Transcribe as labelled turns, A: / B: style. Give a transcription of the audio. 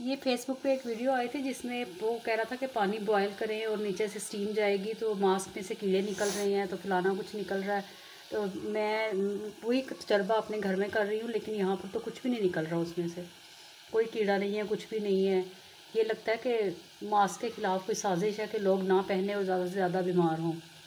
A: ये फेसबुक पे एक वीडियो आई थी जिसमें वो कह रहा था कि पानी बॉयल करें और नीचे से स्टीम जाएगी तो मास्क में से कीड़े निकल रहे हैं, तो फलाना कुछ निकल रहा है। तो मैं वही तजर्बा अपने घर में कर रही हूँ, लेकिन यहाँ पर तो कुछ भी नहीं निकल रहा उसमें से, कोई कीड़ा नहीं है, कुछ भी नहीं है। ये लगता है कि मास्क के ख़िलाफ़ कोई साजिश है कि लोग ना पहने और ज़्यादा से ज़्यादा बीमार हों।